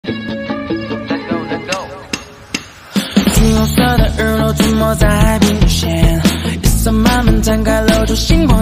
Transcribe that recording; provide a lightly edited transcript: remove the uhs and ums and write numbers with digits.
橘红色的日落涂抹在海平线，夜色慢慢摊开，露出星光